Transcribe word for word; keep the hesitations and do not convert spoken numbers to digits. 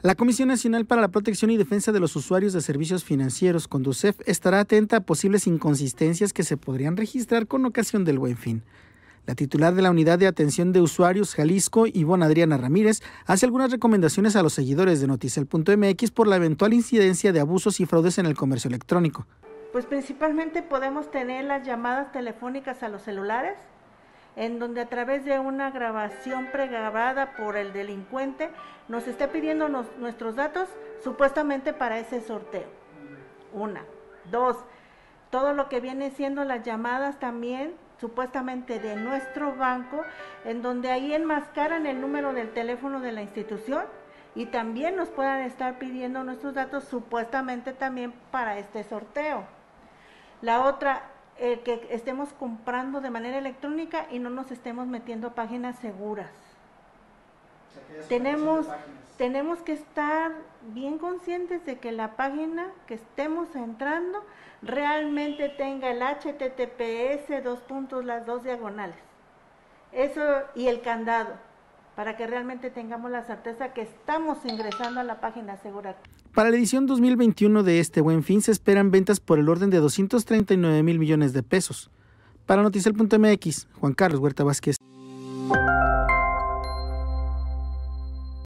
La Comisión Nacional para la Protección y Defensa de los Usuarios de Servicios Financieros, Conducef, estará atenta a posibles inconsistencias que se podrían registrar con ocasión del Buen Fin. La titular de la Unidad de Atención de Usuarios Jalisco, Ivonne Adriana Ramírez, hace algunas recomendaciones a los seguidores de Noticel punto m x por la eventual incidencia de abusos y fraudes en el comercio electrónico. Pues principalmente podemos tener las llamadas telefónicas a los celulares, en donde a través de una grabación pregrabada por el delincuente nos esté pidiendo nos, nuestros datos supuestamente para ese sorteo. Una. Dos, todo lo que viene siendo las llamadas también supuestamente de nuestro banco, en donde ahí enmascaran el número del teléfono de la institución y también nos puedan estar pidiendo nuestros datos supuestamente también para este sorteo. La otra, Eh, que estemos comprando de manera electrónica y no nos estemos metiendo a páginas seguras. O sea, tenemos, tenemos que estar bien conscientes de que la página que estemos entrando realmente tenga el H T T P S, dos puntos, las dos diagonales. Eso y el candado, para que realmente tengamos la certeza que estamos ingresando a la página segura. Para la edición dos mil veintiuno de este Buen Fin se esperan ventas por el orden de doscientos treinta y nueve mil millones de pesos. Para Noticel punto m x, Juan Carlos Huerta Vázquez.